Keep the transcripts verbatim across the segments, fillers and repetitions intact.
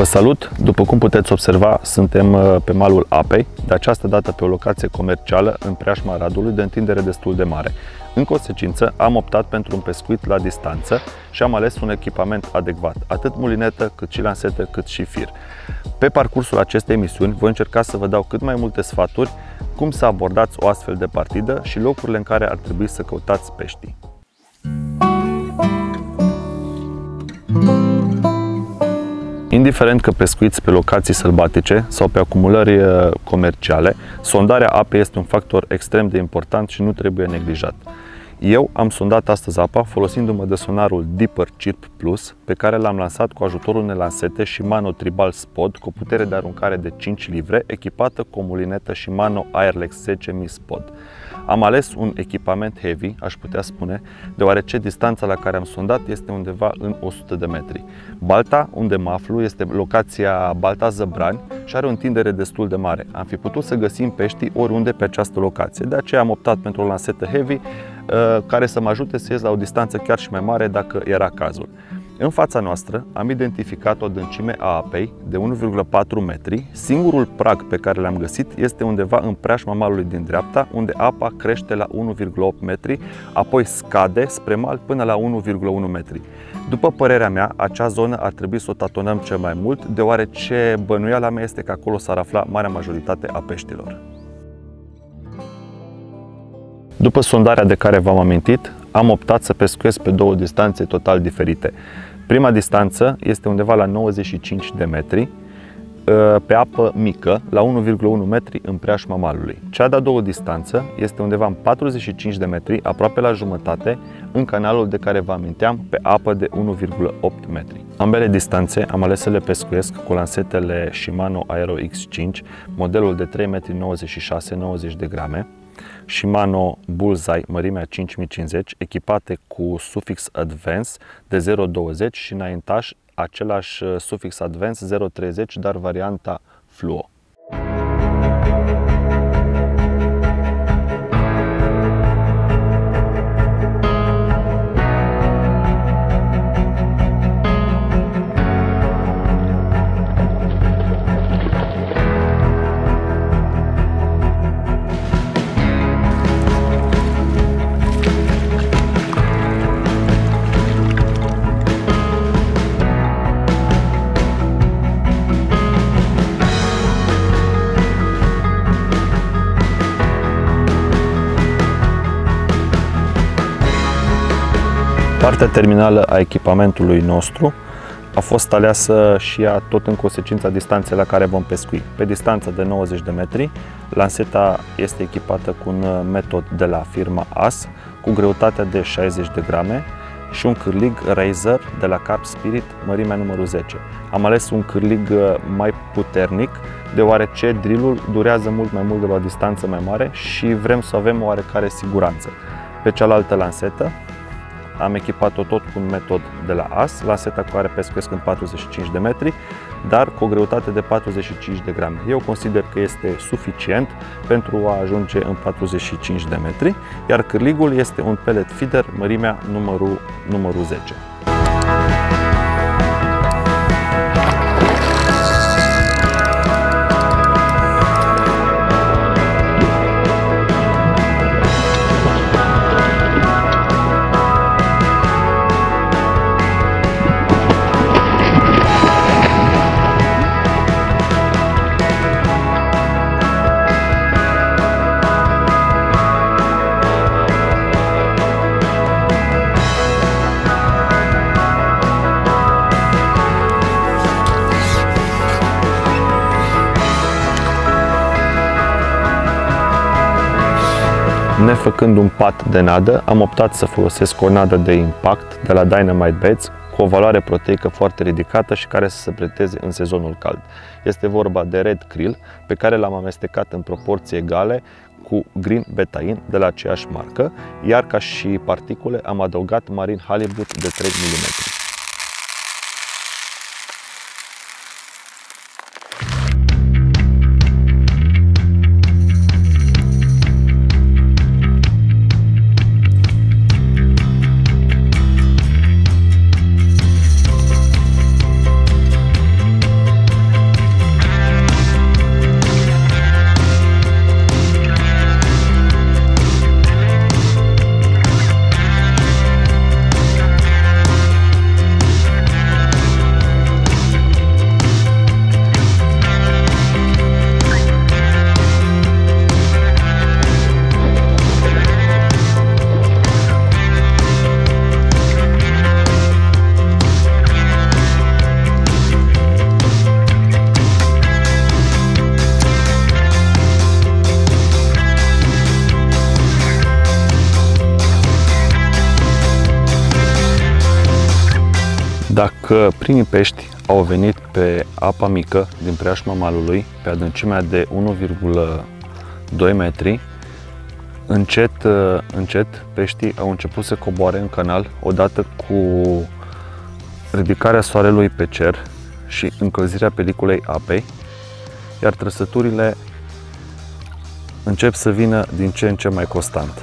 Vă salut! După cum puteți observa, suntem pe malul apei, de această dată pe o locație comercială în preajma Radului de întindere destul de mare. În consecință, am optat pentru un pescuit la distanță și am ales un echipament adecvat, atât mulinetă, cât și lansetă, cât și fir. Pe parcursul acestei emisiuni voi încerca să vă dau cât mai multe sfaturi cum să abordați o astfel de partidă și locurile în care ar trebui să căutați peștii. Indiferent că pescuiți pe locații sălbatice sau pe acumulări comerciale, sondarea apei este un factor extrem de important și nu trebuie neglijat. Eu am sondat astăzi apa folosindu-mă de sonarul Deeper Chirp Plus, pe care l-am lansat cu ajutorul unei lansete Shimano Tribal Spod cu o putere de aruncare de cinci livre, echipată cu o mulinetă Shimano Airlex zece mii Spod. Am ales un echipament heavy, aș putea spune, deoarece distanța la care am sondat este undeva în o sută de metri. Balta, unde mă aflu, este locația Balta Zăbrani și are o întindere destul de mare. Am fi putut să găsim peștii oriunde pe această locație, de aceea am optat pentru o lansetă heavy care să mă ajute să ies la o distanță chiar și mai mare dacă era cazul. În fața noastră am identificat o adâncime a apei de unu virgulă patru metri. Singurul prag pe care l-am găsit este undeva în preajma malului din dreapta, unde apa crește la unu virgulă opt metri, apoi scade spre mal până la unu virgulă unu metri. După părerea mea, acea zonă ar trebui să o tatonăm cel mai mult, deoarece bănuiala mea este că acolo s-ar afla marea majoritate a peștilor. După sondarea de care v-am amintit, am optat să pescuiesc pe două distanțe total diferite. Prima distanță este undeva la nouăzeci și cinci de metri, pe apă mică, la unu virgulă unu metri în preajma malului. Cea de-a doua distanță este undeva în patruzeci și cinci de metri, aproape la jumătate, în canalul de care vă aminteam, pe apă de unu virgulă opt metri. Ambele distanțe am ales să le pescuiesc cu lansetele Shimano Aero X cinci, modelul de trei virgulă nouăzeci și șase metri, nouăzeci de grame, Shimano Bullseye mărimea cinci mii cincizeci, echipate cu sufix Advance de zero virgulă douăzeci și înaintaș același sufix Advance zero virgulă treizeci, dar varianta Fluo. Partea terminală a echipamentului nostru a fost aleasă și ea tot în consecința distanței la care vom pescui. Pe distanța de nouăzeci de metri, lanseta este echipată cu un metod de la firma A S cu greutatea de șaizeci de grame și un cârlig Razor de la Carp Spirit, mărimea numărul zece. Am ales un cârlig mai puternic, deoarece drillul durează mult mai mult de la o distanță mai mare și vrem să avem o oarecare siguranță. Pe cealaltă lansetă am echipat-o tot cu un metod de la A S, lanseta cu care pescuiesc în patruzeci și cinci de metri, dar cu o greutate de patruzeci și cinci de grame. Eu consider că este suficient pentru a ajunge în patruzeci și cinci de metri, iar cârligul este un pellet feeder, mărimea numărul, numărul zece. Nefăcând un pat de nadă, am optat să folosesc o nadă de impact de la Dynamite Baits cu o valoare proteică foarte ridicată și care să se preteze în sezonul cald. Este vorba de Red Krill, pe care l-am amestecat în proporții egale cu Green Betaine de la aceeași marcă, iar ca și particule am adăugat Marine Halibut de trei milimetri. Dacă primii pești au venit pe apa mică din preajma malului, pe adâncimea de unu virgulă doi metri, încet, încet peștii au început să coboare în canal odată cu ridicarea soarelui pe cer și încălzirea peliculei apei, iar trăsăturile încep să vină din ce în ce mai constant.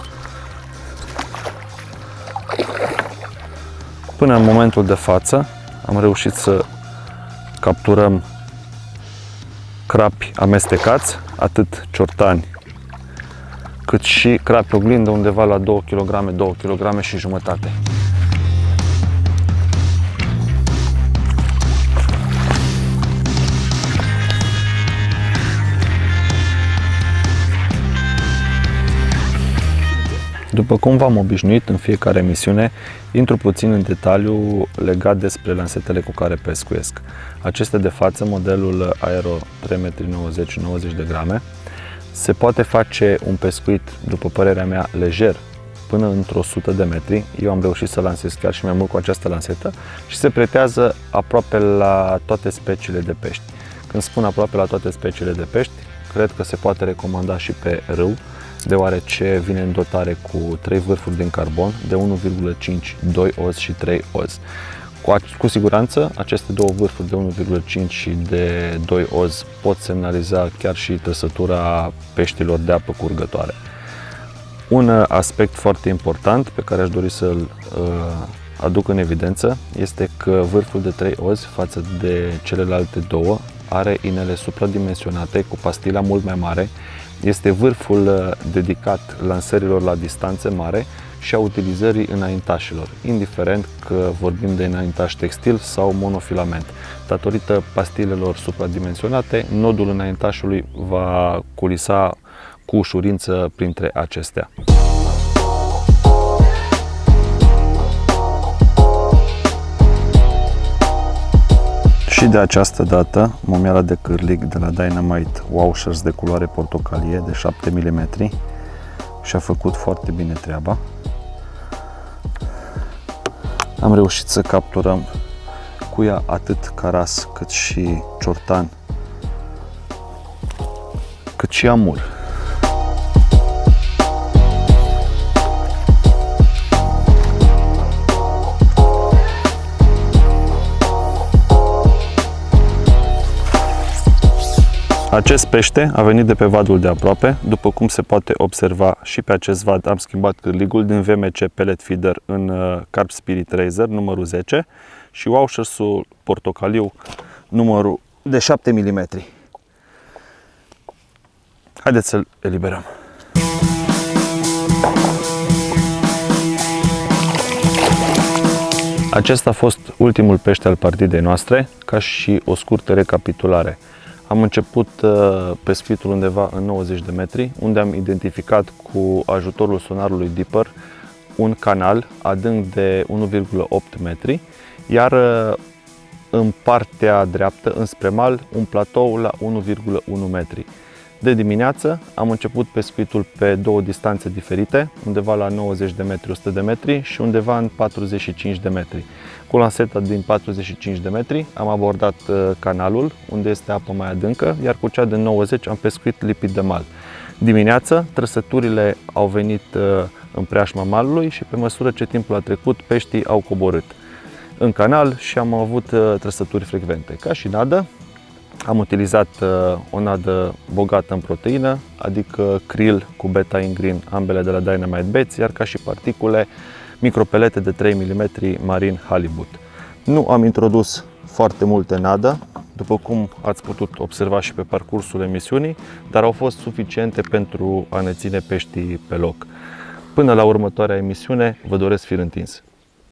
Până în momentul de față am reușit să capturăm crapi amestecați, atât ciortani cât și crapi oglindă, undeva la două kilograme, două kilograme și jumătate. După cum v-am obișnuit în fiecare emisiune, intru puțin în detaliu legat despre lansetele cu care pescuiesc. Aceste de față, modelul Aero trei metri nouăzeci nouăzeci de grame, se poate face un pescuit, după părerea mea, lejer până într-o sută de metri. Eu am reușit să lansez chiar și mai mult cu această lansetă și se pretează aproape la toate speciile de pești. Când spun aproape la toate speciile de pești, cred că se poate recomanda și pe râu, deoarece vine în dotare cu trei vârfuri din carbon de unu virgulă cinci, doi oz și trei oz. Cu, cu siguranță, aceste două vârfuri de unu virgulă cinci și de doi oz pot semnaliza chiar și trăsătura peștilor de apă curgătoare. Un aspect foarte important pe care aș dori să-l uh, aduc în evidență este că vârful de trei oz față de celelalte două are inele supradimensionate cu pastila mult mai mare. Este vârful dedicat lansărilor la distanțe mare și a utilizării înaintașilor, indiferent că vorbim de înaintaș textil sau monofilament. Datorită pastilelor supradimensionate, nodul înaintașului va culisa cu ușurință printre acestea. Și de această dată, momiala de cârlig de la Dynamite Washers de culoare portocalie de șapte milimetri și-a făcut foarte bine treaba. Am reușit să capturăm cu ea atât caras cât și ciortan, cât și amur. Acest pește a venit de pe vadul de aproape. După cum se poate observa, și pe acest vad am schimbat cârligul din V M C Pellet Feeder în Carp Spirit Razor numărul zece și Washersul portocaliu numărul de șapte milimetri. Haideți să-l eliberăm. Acesta a fost ultimul pește al partidei noastre, ca și o scurtă recapitulare. Am început pescuitul undeva în nouăzeci de metri, unde am identificat cu ajutorul sonarului Dipper un canal adânc de unu virgulă opt metri, iar în partea dreaptă, înspre mal, un platou la unu virgulă unu metri. De dimineață am început pescuitul pe două distanțe diferite, undeva la nouăzeci de metri, o sută de metri și undeva în patruzeci și cinci de metri. Cu lanseta din patruzeci și cinci de metri am abordat canalul, unde este apă mai adâncă, iar cu cea de nouăzeci am pescuit lipit de mal. Dimineața, trăsăturile au venit în preajma malului și pe măsură ce timpul a trecut, peștii au coborât în canal și am avut trăsături frecvente. Ca și nadă, am utilizat o nadă bogată în proteină, adică krill cu beta ingreen, ambele de la Dynamite Baits, iar ca și particule, micropelete de trei milimetri Marine Halibut. Nu am introdus foarte multe nadă, după cum ați putut observa și pe parcursul emisiunii, dar au fost suficiente pentru a ne ține peștii pe loc. Până la următoarea emisiune, vă doresc fir întins!